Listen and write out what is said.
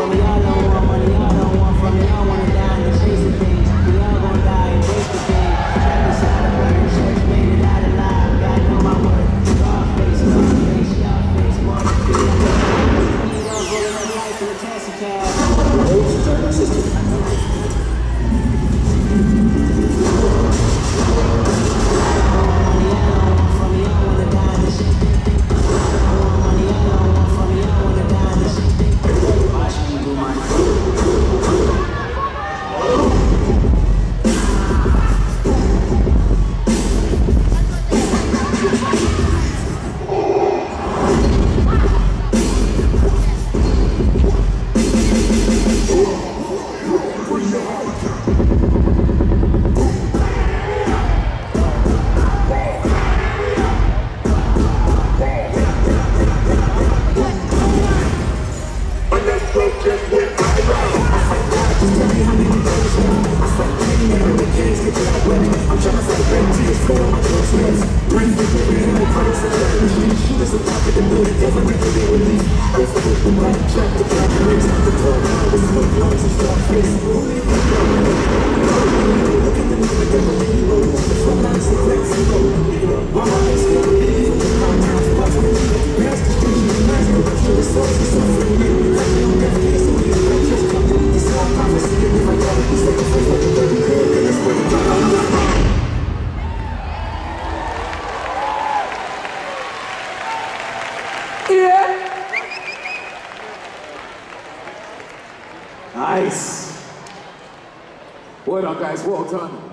from me, y'all don't want money, y'all don't want from me, y'all wanna die and chase the things. We all gon' die and waste the game. Trapped inside a burning church, made it out alive. God know my worth. Y'all face, y'all face, y'all face, one feet. Y'all rolling up life in a taxi cab. Nice. Well done, guys. Well done.